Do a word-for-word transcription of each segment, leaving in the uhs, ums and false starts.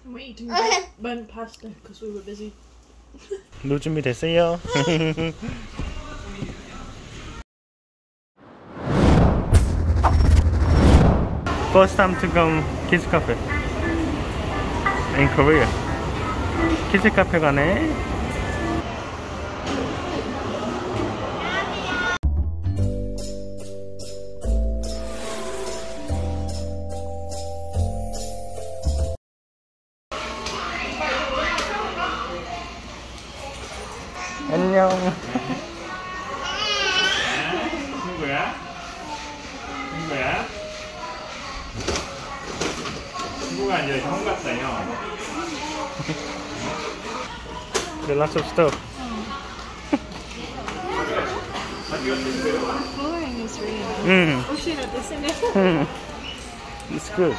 We're eating burnt pasta because we were busy. 놀 준비 됐어요? First time to come kids cafe in Korea. 키즈 카페 가네. 안녕. 친구야? 친구야? 친구가 이제 형 같아요. There's lots of stuff. Flooring is really nice. Mm. Oh shit, this in it. Mm. It's good.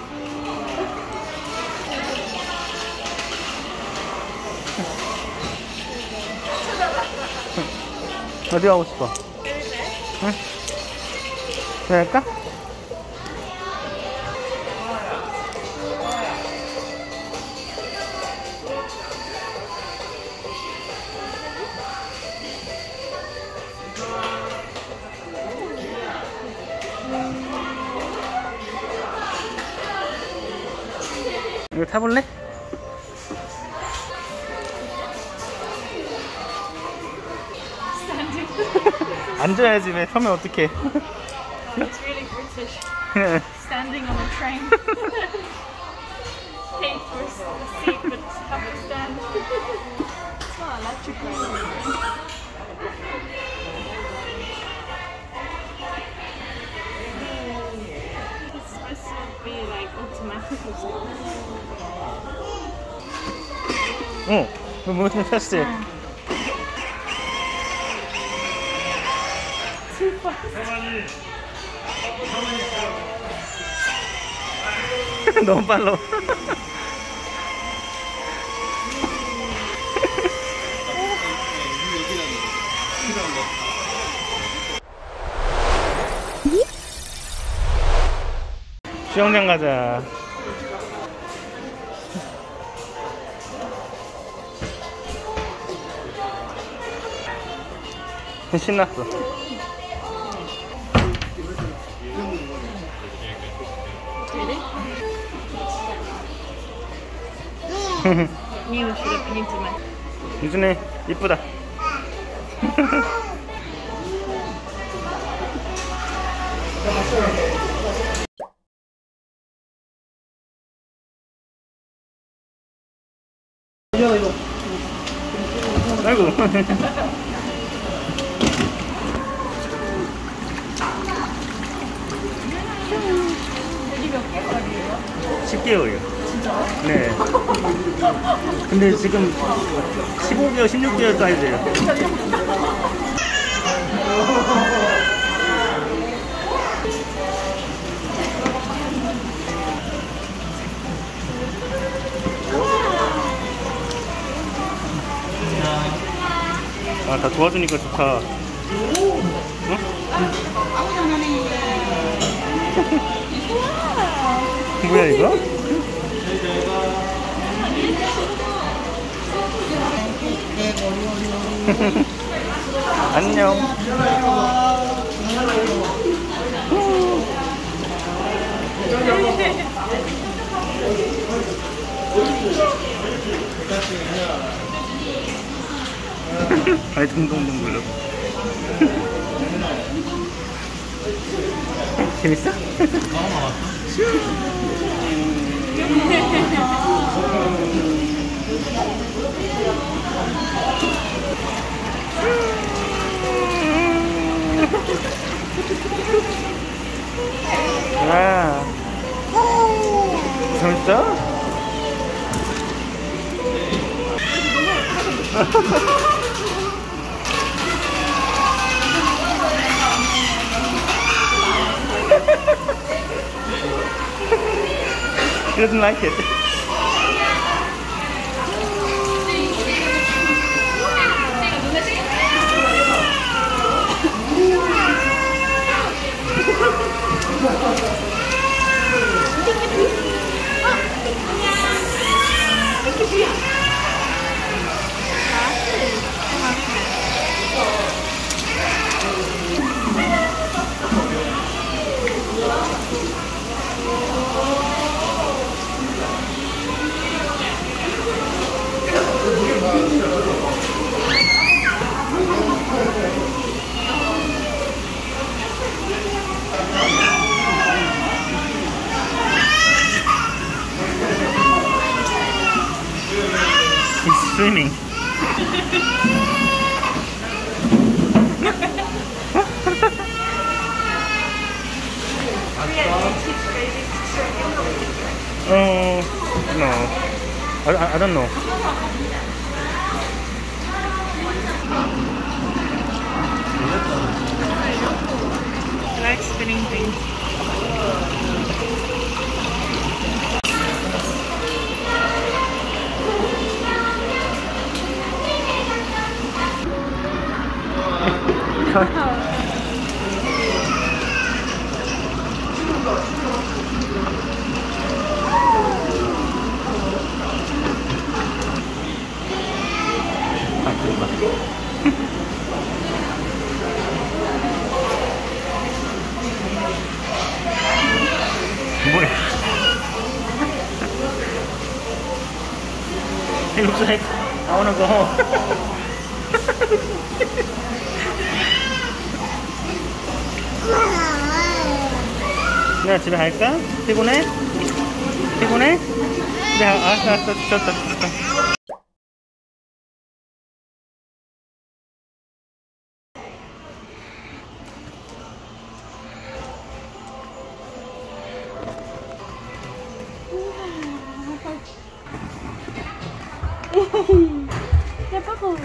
어디 가고 싶어? 응? 그래 할까? 이거 타볼래? 앉아야지. 왜 타면 어떡해. It's really British. Standing on a train. Pay for a seat but have it stand. It's not electric rail. It's supposed to be like automatic or something. 응, we're moving faster. Too fast. 너무 빨라. 수영장 가자. 신났어. Nina should have painted my. 유준이 이쁘다. 아이고. 십 개월이요. 진짜요? 네. 근데 지금 십오 개월, 십육 개월 사이즈예요. 아, 다 도와주니까 좋다. 응? 뭐야 이거? 안녕. 아이 동동동 굴러. 재밌어? 와, 재밌어? He doesn't like it. swimming. Oh no, I, I, I don't know. I like spinning things. 뭐야? It looks like I wanna go home. 야, 집에 갈까? 피곤해? 피곤해? 네, 알았어, 알았어, 좋다, 좋다. 예뻐.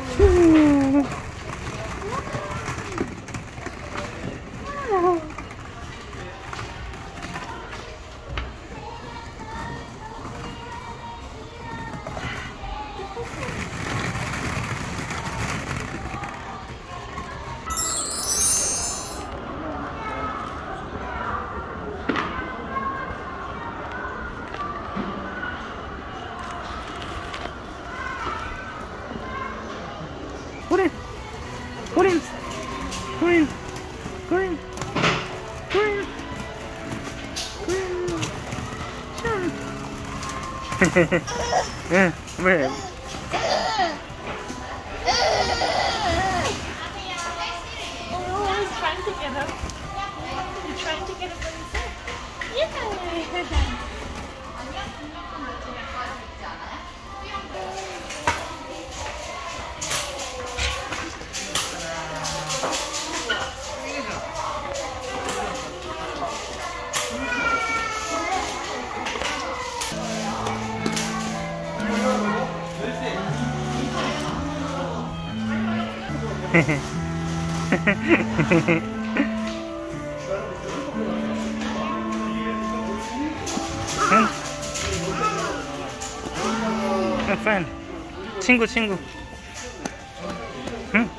호린! 호린! 호린! 호린! 호린! 호린! 응, 왜? Oh, he's trying to get up. You're trying to get up on his head. Yeah. 응? 응, friend. 친구, 친구. 응?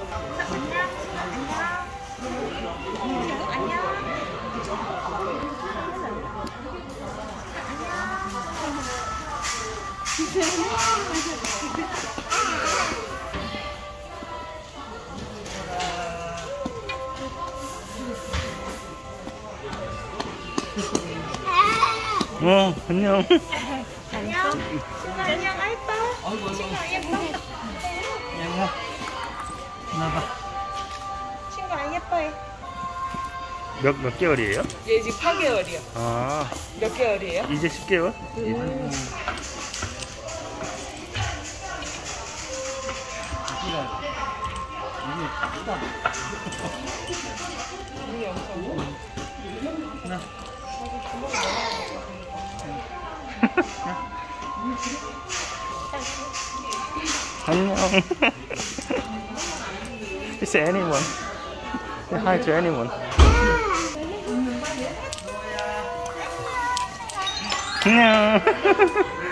어, 안녕. 안녕. 안녕, 아이뻐. 친구 예뻐. 야, 나봐. 친구 안 예뻐해. 몇, 몇 개월이에요? 얘 지금 팔 개월이요. 아, 몇 개월이에요? 이제 십 개월? 음. 눈이 엄청. 나. 안녕. It's anyone. Say hi to anyone. 안녕.